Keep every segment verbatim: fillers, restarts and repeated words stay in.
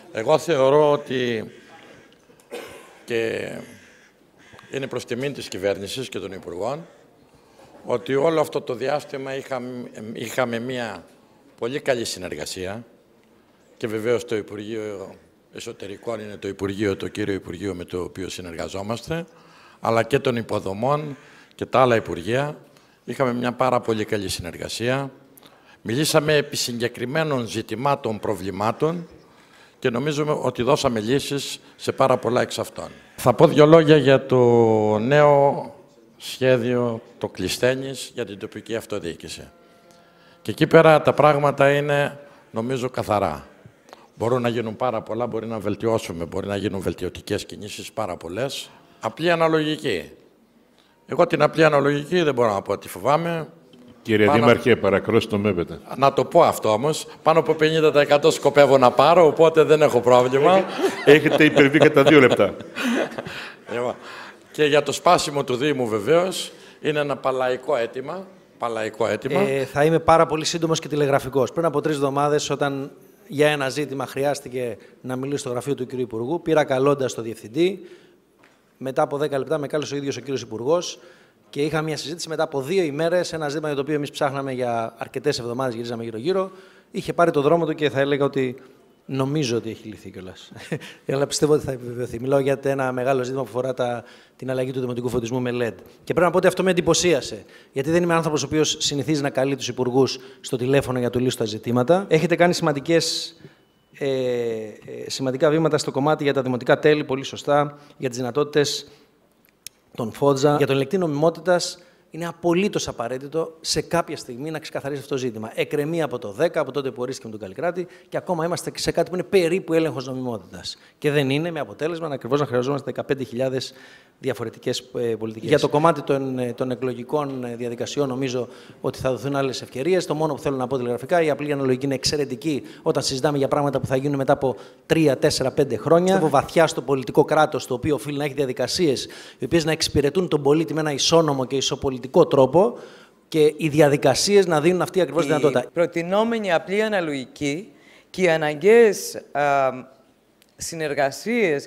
Εγώ θεωρώ ότι και είναι προς τιμήν της κυβέρνησης και των Υπουργών ότι όλο αυτό το διάστημα είχαμε, είχαμε μια πολύ καλή συνεργασία και βεβαίως το Υπουργείο Εσωτερικών είναι το Υπουργείο, το κύριο Υπουργείο με το οποίο συνεργαζόμαστε, αλλά και των υποδομών και τα άλλα Υπουργεία. Είχαμε μια πάρα πολύ καλή συνεργασία. Μιλήσαμε επί συγκεκριμένων ζητημάτων, προβλημάτων και νομίζουμε ότι δώσαμε λύσεις σε πάρα πολλά εξ αυτών. Θα πω δύο λόγια για το νέο σχέδιο, το Κλεισθένης, για την τοπική αυτοδιοίκηση. Και εκεί πέρα τα πράγματα είναι, νομίζω, καθαρά. Μπορούν να γίνουν πάρα πολλά, μπορεί να βελτιώσουμε, μπορεί να γίνουν βελτιωτικές κινήσεις πάρα πολλές. Απλή αναλογική. Εγώ την απλή αναλογική δεν μπορώ να πω ότι φοβάμαι. Κύριε Πάνω... Δήμαρχε, παρακρός το μέπετε. Να το πω αυτό όμως. Πάνω από πενήντα τοις εκατό σκοπεύω να πάρω, οπότε δεν έχω πρόβλημα. Έχετε υπερβεί κατά δύο λεπτά. Και για το σπάσιμο του Δήμου βεβαίως είναι ένα παλαϊκό αίτημα. Παλαϊκό αίτημα. Ε, θα είμαι πάρα πολύ σύντομος και τηλεγραφικός. Πριν από τρεις εβδομάδες, όταν για ένα ζήτημα χρειάστηκε να μιλήσω στο γραφείο του κ. Υπουργού, πήρα καλώντας τον Διευθυντή. Μετά από δέκα λεπτά με κάλεσε ο ίδιος ο κ. Υπουργός και είχα μια συζήτηση μετά από δύο ημέρες, ένα ζήτημα για το οποίο εμείς ψάχναμε για αρκετές εβδομάδες, γυρίζαμε γύρω-γύρω. Είχε πάρει το δρόμο του και θα έλεγα ότι νομίζω ότι έχει λυθεί κιόλας. Αλλά πιστεύω ότι θα επιβεβαιωθεί. Μιλάω για ένα μεγάλο ζήτημα που αφορά τα, την αλλαγή του δημοτικού φωτισμού με ελ ι ντι. Και πρέπει να πω ότι αυτό με εντυπωσίασε. Γιατί δεν είμαι άνθρωπος ο οποίος συνηθίζει να καλεί τους υπουργούς στο τηλέφωνο για να του λύσουν τα ζητήματα. Έχετε κάνει σημαντικές. Ε, ε, σημαντικά βήματα στο κομμάτι για τα δημοτικά τέλη, πολύ σωστά, για τις δυνατότητες των Φότζα. Για τον ελεγκτή νομιμότητας είναι απολύτως απαραίτητο σε κάποια στιγμή να ξεκαθαρίσει αυτό το ζήτημα. Εκκρεμεί από το δέκα, από τότε που ορίστηκε με τον Καλλικράτη, και ακόμα είμαστε σε κάτι που είναι περίπου έλεγχος νομιμότητας. Και δεν είναι, με αποτέλεσμα ακριβώς να χρειαζόμαστε δεκαπέντε χιλιάδες διαφορετικές ε, πολιτικές. Για το κομμάτι των, ε, των εκλογικών ε, διαδικασιών, νομίζω ότι θα δοθούν άλλες ευκαιρίες. Το μόνο που θέλω να πω τηλεγραφικά, η απλή αναλογική είναι εξαιρετική όταν συζητάμε για πράγματα που θα γίνουν μετά από τρία, τέσσερα, πέντε χρόνια. Πιστεύω βαθιά στο πολιτικό κράτος, το οποίο οφείλει να έχει διαδικασίες οι οποίες να εξυπηρετούν τον πολίτη με ένα ισόνομο και ισοπολιτικό τρόπο και οι διαδικασίες να δίνουν αυτή ακριβώς τη δυνατότητα. Η προτινόμενη απλή αναλογική και οι αναγκαίες α, συνεργασίες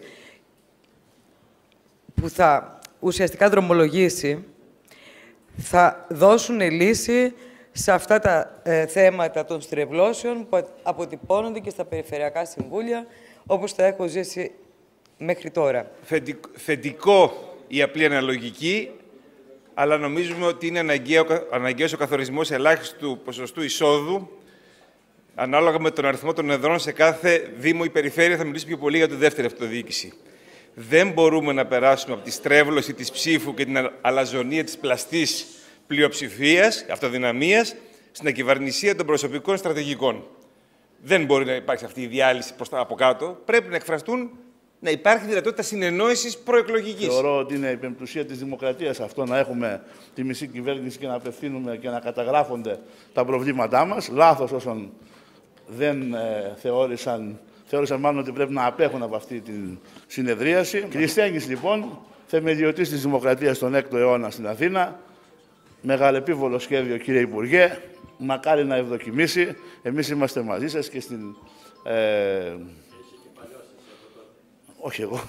που θα ουσιαστικά δρομολογήσει, θα δώσουν λύση σε αυτά τα ε, θέματα των στρεβλώσεων που αποτυπώνονται και στα περιφερειακά συμβούλια, όπως τα έχω ζήσει μέχρι τώρα. Θετικό η απλή αναλογική, αλλά νομίζουμε ότι είναι αναγκαίο, αναγκαίος ο καθορισμός ελάχιστου ποσοστού εισόδου, ανάλογα με τον αριθμό των εδρών σε κάθε δήμο ή περιφέρεια. Θα μιλήσω πιο πολύ για τη δεύτερη αυτοδιοίκηση. Δεν μπορούμε να περάσουμε από τη στρέβλωση της ψήφου και την αλαζονία της πλαστής πλειοψηφίας, αυτοδυναμίας, στην ακυβαρνησία των προσωπικών στρατηγικών. Δεν μπορεί να υπάρξει αυτή η διάλυση προς τα από κάτω. Πρέπει να εκφραστούν, να υπάρχει δυνατότητα συνεννόησης προεκλογικής. Θεωρώ ότι είναι η πεμπτουσία της δημοκρατίας αυτό, να έχουμε τη μισή κυβέρνηση και να απευθύνουμε και να καταγράφονται τα προβλήματά μας. Λάθος όσων δεν ε, θεώρησαν. Θεώρησαν μάλλον ότι πρέπει να απέχουν από αυτή τη συνεδρίαση. Κλεισθένης, λοιπόν, θεμελιωτής της δημοκρατίας στον έκτο αιώνα στην Αθήνα. Μεγαλεπίβολο σχέδιο, κύριε Υπουργέ. Μακάρι να ευδοκιμήσει. Εμείς είμαστε μαζί σας και στην... Ε... Όχι εγώ.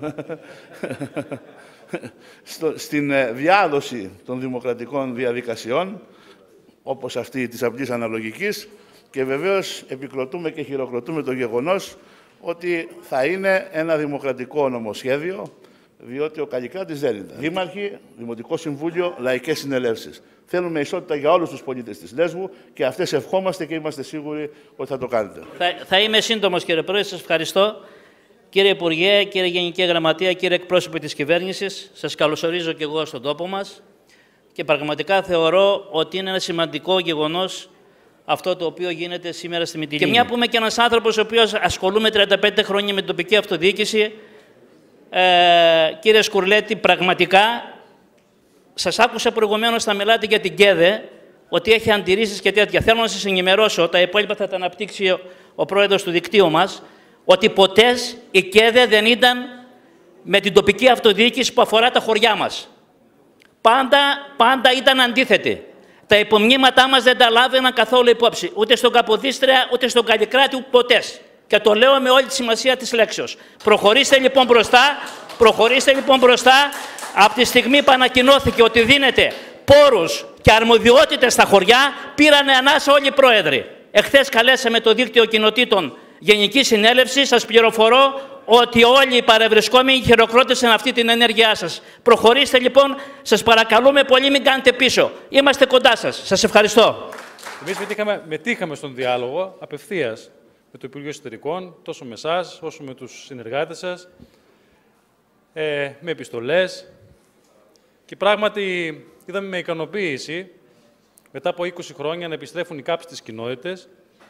Στο, στην ε, διάδοση των δημοκρατικών διαδικασιών, όπως αυτή της απλής αναλογικής, και βεβαίως επικροτούμε και χειροκροτούμε το γεγονός ότι θα είναι ένα δημοκρατικό νομοσχέδιο, διότι ο Καλλικράτης δεν είναι. Δήμαρχοι, Δημοτικό Συμβούλιο, λαϊκές συνελεύσεις. Θέλουμε ισότητα για όλους τους πολίτες της Λέσβου και αυτές ευχόμαστε και είμαστε σίγουροι ότι θα το κάνετε. Θα, θα είμαι σύντομος, κύριε Πρόεδρε, σας ευχαριστώ. Κύριε Υπουργέ, κύριε Γενική Γραμματεία, κύριε εκπρόσωποι της κυβέρνησης, σας καλωσορίζω και εγώ στον τόπο μας και πραγματικά θεωρώ ότι είναι ένα σημαντικό γεγονός αυτό το οποίο γίνεται σήμερα στη Μυτιλήνη. Και μια που είμαι και ένας άνθρωπος ο οποίος ασχολούμαι τριάντα πέντε χρόνια με την τοπική αυτοδιοίκηση, ε, κύριε Σκουρλέτη, πραγματικά σας άκουσα προηγουμένως να μιλάτε για την ΚΕΔΕ, ότι έχει αντιρρήσεις και τέτοια. Θέλω να σας ενημερώσω, τα υπόλοιπα θα τα αναπτύξει ο, ο πρόεδρος του δικτύου μας, ότι ποτέ η ΚΕΔΕ δεν ήταν με την τοπική αυτοδιοίκηση που αφορά τα χωριά μας. Πάντα, πάντα ήταν αντίθετη. Τα υπομνήματά μας δεν τα λάβαιναν καθόλου υπόψη. Ούτε στον Καποδίστρια, ούτε στον Καλλικράτη, ποτέ. Και το λέω με όλη τη σημασία της λέξεως. Προχωρήστε λοιπόν μπροστά, προχωρήστε λοιπόν μπροστά. Από τη στιγμή που ανακοινώθηκε ότι δίνεται πόρους και αρμοδιότητες στα χωριά, πήρανε ανάσα όλοι οι πρόεδροι. Εχθές καλέσαμε το δίκτυο κοινοτήτων Γενική Συνέλευση. Σας πληροφορώ ότι όλοι οι παρευρισκόμενοι χειροκρότησαν αυτή την ενέργειά σας. Προχωρήστε λοιπόν, σας παρακαλούμε πολύ, μην κάνετε πίσω. Είμαστε κοντά σας. Σας ευχαριστώ. Εμείς μετήχαμε, μετήχαμε στον διάλογο απευθείας με το Υπουργείο Εσωτερικών, τόσο με εσάς όσο με τους συνεργάτες σας, ε, με επιστολές. Και πράγματι είδαμε με ικανοποίηση, μετά από είκοσι χρόνια, να επιστρέφουν οι κάψεις στις κοινότητες.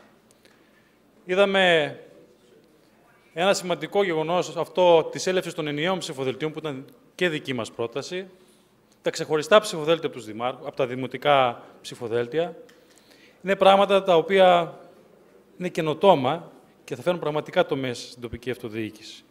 Είδαμε ένα σημαντικό γεγονός, αυτό της έλευσης των ενιαίων ψηφοδελτίων, που ήταν και δική μας πρόταση. Τα ξεχωριστά ψηφοδέλτια από, τους δημάρχους, από τα δημοτικά ψηφοδέλτια. Είναι πράγματα τα οποία είναι καινοτόμα και θα φέρουν πραγματικά τομές στην τοπική αυτοδιοίκηση.